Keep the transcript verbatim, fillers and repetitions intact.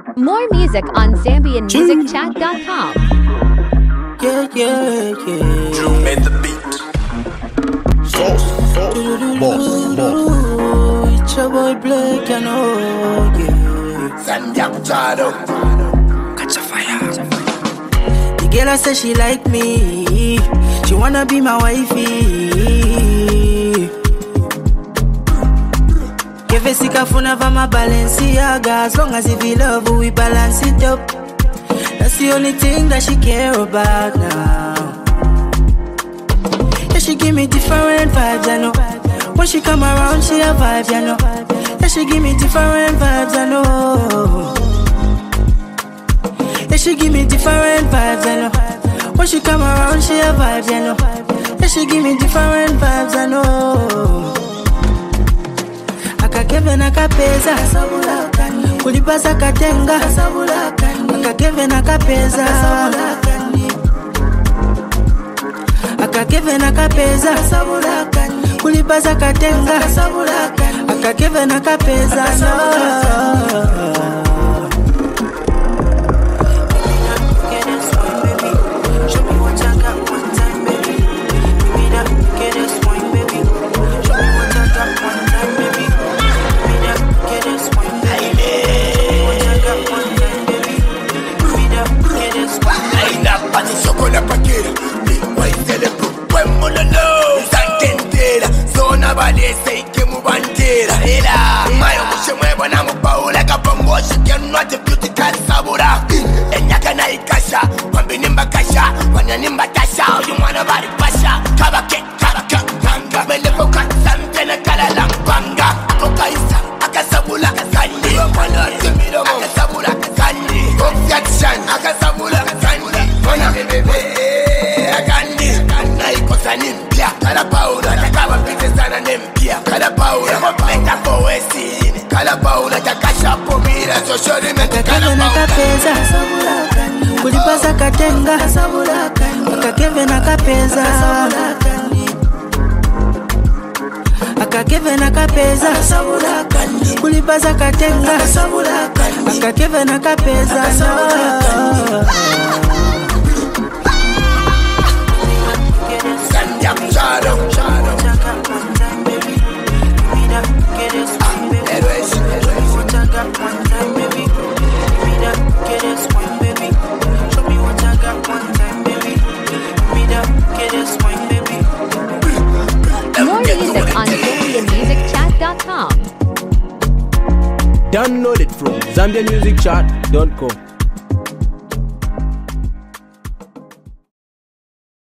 More music on Zambian Music Chat dot com. Yeah, yeah, yeah. Drew made the beat. Sauce, sauce, boss, boss. It's your boy Blake, you know, yeah. Sanjak Chado. Catch a fire. The girl I say she like me. She wanna be my wifey. Give a sick of fun of my Balenciaga. As long as if we love, we balance it up. That's the only thing that she care about now. Yeah, she give me different vibes, I know. When she come around, she a vibe, you know. Yeah, she give me different vibes, I know. Yeah, she give me different vibes, I know. When she come around, she a vibe, you know. Yeah, she give me different vibes, I know. Akakeve na kapeza kulipasa katenga akakeve na kapeza akakeve na kapeza kulipasa katenga akakeve na kapeza Chocolate paquera, igual Celeb, buen mololo, sangentera, zona valese que mu bandera, era, mayo mucho muevo na mu paula kapongo, que no te beauty Akasabula, enyaka na ikasha, wambinimba kasha, wanyanimba tasha, you wanna body pasha, kabake, kabaka, hanga, melepo katsante na kala lambanga, kokaisa, Akasabula, kandi, wala temiro, Akasabula, kandi, objection, Akasabula, kandi. Mwana bebebe, akandi, na ikosa nimpia. Kala paula, takaba pite sana nimpia. Kala paula, mopeta poesi. Kala paula, takasha pomira. So shori mete kala paula. Akakeve na kapeza kulipasa katenga akakeve na kapeza akakeve na kapeza kulipasa katenga akakeve na kapeza Sanjak Chado. More music on Zambian Music Chat dot com. Download it from Zambian Music Chat dot com.